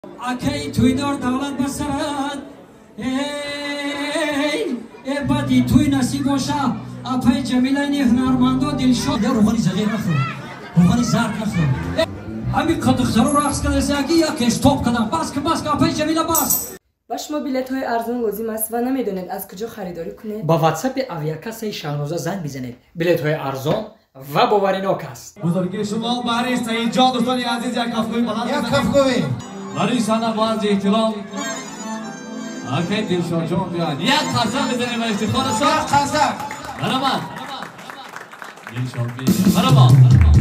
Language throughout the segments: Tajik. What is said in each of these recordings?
Akay to'ydor davlat basarad ey badi to'y nasib bosha apay jamilani hunarmando dilshod ruhani zagir nakhur ruhani zarb nakhur همین قدختر رو رقص کنه سعی یا که استاپ کنم بس که اپای جمیله بس با شما بلیط های ارزون لازم است و نمیدونید از کجا خریداری کنید با واتساپ اویاکاس شاهنوزه زنگ بزنید بلیط های ارزان و باورناک است بزرگی شما برای سعید جان دوستان عزیز یک کفگوی بلند یک کفگوی برای سنه باز احترام آقای دلشاد جان بیاد یک قسم بزنیم و افتخار است یک قسم برام دلشاد بیاد برام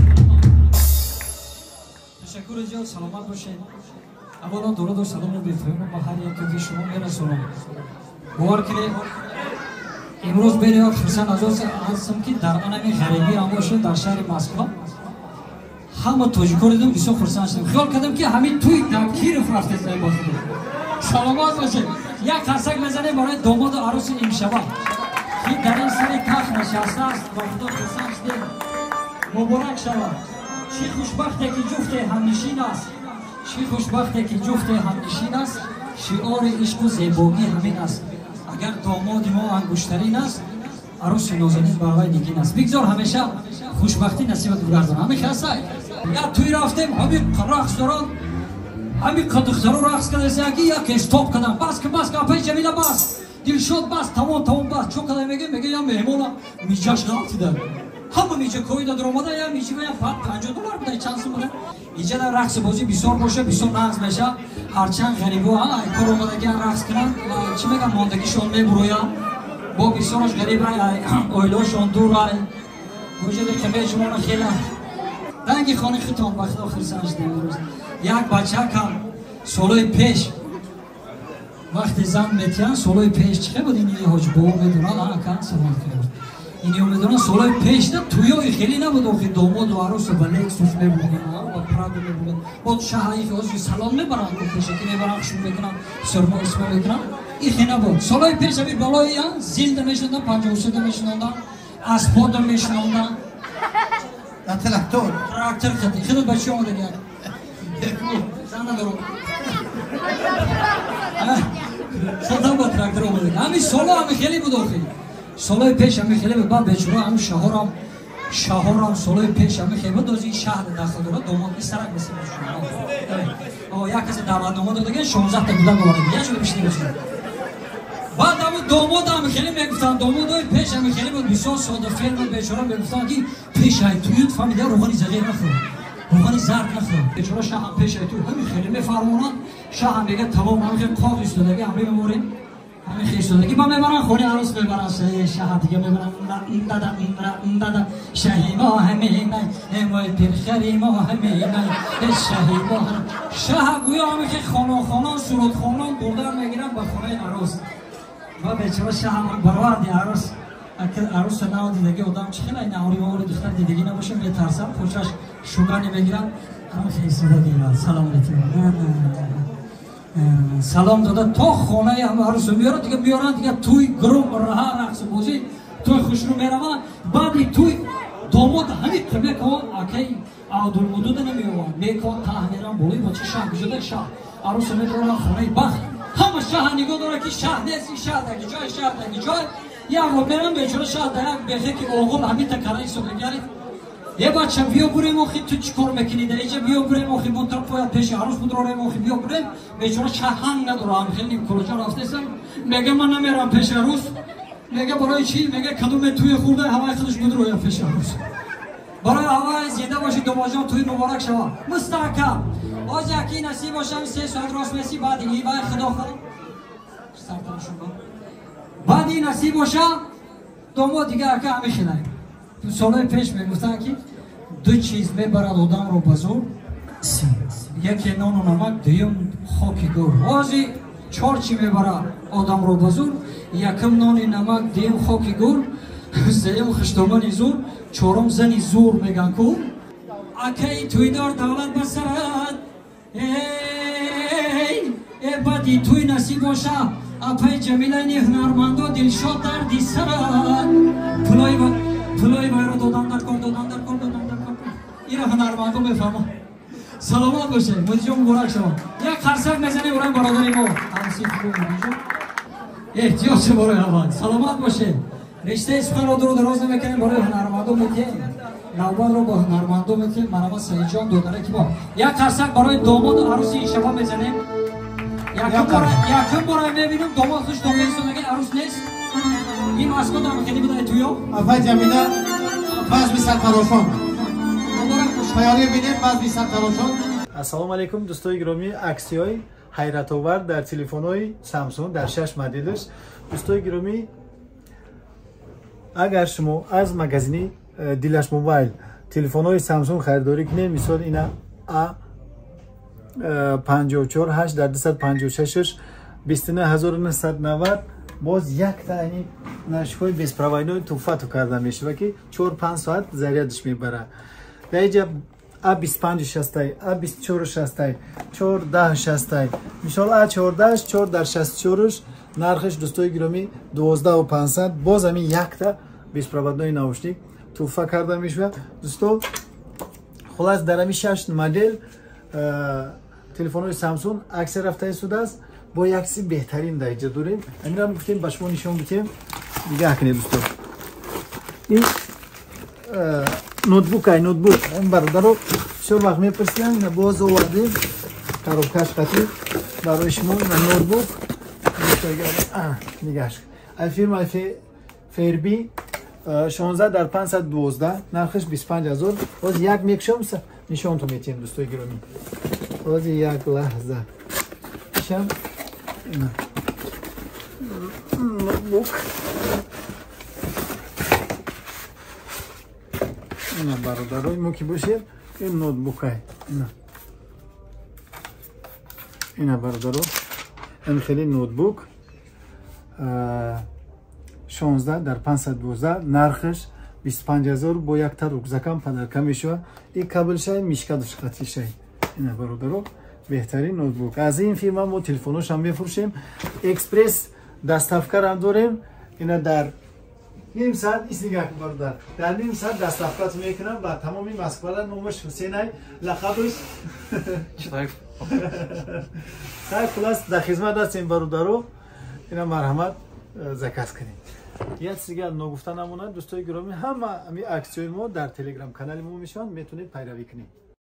تشکر جان سلامت باشین اولا درود و سلام رو بفرمایید با هر یک که شما میرسونم باور کنید امروز برای خرسان هستم که در انمی غریبی اموشه در شهر مسکو همه توجیکو دیدم بسیار خرسان شدم خیال کردم که همین توی دمکیر رفته زنگ باشه سلامت باشین یک قرصک بزنیم برای داماد و عروس امشب که در این سری تخت نشسته است با خدا خرسان شدیم مبارک شود چی خوشبخته که جفت همنشین است چی خوشبخته که جفت همنشین است شعار عشق و زیبایی همین است اگر داماد ما انگشترین است عروس نازنین برای دیگین است بگذار همیشه خوشبختی نصیبت بگردان همین خسته یا توی رفتیم همین رقص دارن همین قدختر رو رقص کنه سعی یا که استاپ کنم بس که اپای جمیله بس دلشاد بس تمام بس چون کده میگه یا مهمونا میجاش غلطی داره همه میجه کوی دادر اومده یا میجه بیا $50 بوده چند سو بوده اینجا در رقص بازی بسیار باشه بسیار نقص بشه هرچند غریبو ها کار اومده که رقص کنن چی میگم ماندگیشون میبرویا با بسیارش غریب اویلاشون دور های وجود کمه شما خیلی رنگی خانه خیتان وقت آخر سنج دیروز یک بچه کم سالای پیش وقتی زن میتیان سالای پیش چه بود اینی حاج بابا میدونن کن سلام کرد اینی میدونن سالای پیش ده تویای خیلی نبود آخی داماد و عروس و لکسوس میبودن با پرادو میبودن با شهایی که آزی سلام میبرن پیشه که میبرن خشون میکنن سرما اسم میکنن این خیلی نبود سالای پیش همی بالای زیلده میشوندن 53 میشوندن اسپاد میشوندن تراکتور خطی خیلی بچه آمده گرد زنده برو خودم با تراکتور آمده گرد همین سالا همین خیلی بود آخی سالای پیش همین خیلی بود بعد بچه همین شهرام سالای پیش همین خیلی بود از این شهر داخل داره دوماد این سرک بسید بشون یک کسی دعوت دوماد داده گرد 16 تا بودن دومده یه شده بشنی بشون بعد همون داماد هم خیلی میگفتن دامادای پیش هم خیلی بود بسیار ساده فیلم بود بیچاره میگفتن که پیش های تویت فهمیده روحانی زغیر نخور روحانی زرد نخور بیچاره شاه هم پیش های توی همین خیلی میفرمونن شاه هم میگه تمام همین کاغ ایستادگی همین میموریم همین خیستادگی با میبرن خونه عروس میبرن شاه دیگه میبرن دادا شاهی ما همین اموی پیر خری ما همین شاهی ما شاه گویا همین که خانان سرود خانان بردن میگیرن به خونه عروس و بیچاره شهرمان برآورد عروس اگر عروس نو دیدگی آدم چه خیلی نهاری دختر دیدگی نباشه میترسم پوچش شوگانی بگیرم همه خیستادگی سلام علیکم سلام داده تا خانه هم عروس میارن دیگه میارن دیگه توی گروه راه رقص بازی توی خوشرو میرون بعد توی داماد همین کمه کن اکی عبدالمدود نمیوان میکن تهمیران بولی با چه شهر بجده شهر عروس میبرن خانه بخت همه شهر نگاه داره که شهر نیست این شهر دیگه جای یا رو برم بیچاره شهر دیگه بخی که اوغل همین تکرایی سو بگیرید یه بچه بیا بریم آخی تو چی کار میکنی در اینجا بیا بریم آخی منطقه باید پیش عروس بود رو ریم آخی بیا بریم بیچاره شهر هنگ نداره هم خیلی کلوچا رفتیستم میگه من نمیرم پیش عروس میگه برای چی؟ میگه کدوم توی خورده هوای خودش بود رو پیش عروس برای هوای زیده باشی دوباجان توی مبارک شما مستحکم آج یکی نصیب باشم 3 ساعت راست میسی بعد این باید خدا خدا بعد این نصیب باشم دومو دیگه اکه همه خیلیم تو سالهای پیش میگفتن که 2 چیز میبرد آدم رو بزرگ یکی نان و نمک دویم خاکی گور وازی 4 چی میبرد آدم رو بزرگ یکم نان نمک دویم خاکی گور سوم خشتومن زور چهارم زنی زور میگن کو اکی تویدار دولت بسرد ای بدی توی نصیب باشه اپای جمیلانی هنرمندو دلشاد در دیسرد پلای باید رو دادن در کن این رو هنرمندو میفهمم سلامت باشه مجید جان مبارک شما یک خرسک میزنیم برای برادر ما همسی خوب میجون احتیاج برای اول سلامت باشید رشته سخن رو درو دراز نمیکنیم برای هنرمندان میتیم نوبت رو با هنرمندان میتیم مرحبا سعید جان دختره که با یک خرسک برای داماد و عروسی این شبا میزنیم یکم برای میبینیم داماد خوش داماد میگه عروس نیست این مسکوت رو میکنی بدای تویو افای جمیله باز بی سرتراشان خیالی بینیم باز بی سرتراشان. ассалому алайкум дӯстои гиромӣ аксиҳои ҳайратовар дар телефонҳои самсунг дар 6 моделш. дӯстои гиромӣ агар шумо аз магазини дилаш мобайл телефонҳои самсунг харидорӣ кунед мисол ина a54 8 дар 256 29990 боз якта ини нашикҳои безпроводной туҳфату карда мешава ки 4-5 соат зарядш мебарад. дар инҷа A25-60, A24-60, 4-10-60. Мисол A14, 4-64, нархш дӯстои гиромӣ 12500. Боз ҳамин якта беспроводной наушник туҳфа карда мешавад. дӯсто хулас дар ҳамин 6 модел телефонҳои Samsung аксия рафта истодааст. бо якси беҳтарин дар инҷа дорем. ҳаминро гуфтем ба шумо нишон дидем. нигоҳ кунед дӯсто. ин ноутбук ай ноутбук бародаро бисёр вақт мепурсидан ина боз овардем коробкаш қатӣ барои шумо ина ноутбук нигаш ай фирма ферби 16 дар 512 нархш 25000 боз як мекушам нишонтон метиҳем дӯстои гиромӣ боз як лаҳза ишам ина ноутбук ина бародарои мо ки бошед ин ноутбукай ина бародаро ин хели ноутбук 16 дар 512 нархш 25000 бо якта рюкзакам падарка мешава ин кабелшай мишкадуш қатишай ина бародаро беҳтарин ноутбук аз ин фирма мо телефоношам мефурӯшем экспресс доставкарам дорем ина дар ним саат истигак бардар дар ним саат доставкат мекунам ба тамоми москвада номаш ҳусейнай лақабиш хай хулас дар хизмат ҳастем бародаро ина марҳамат заказ кунед. як чиз ногуфта намонад дӯстои гиромӣ ҳама ҳамин аксияҳои мо дар телеграм канали мо мешаванд метавонед пайравӣ кунед.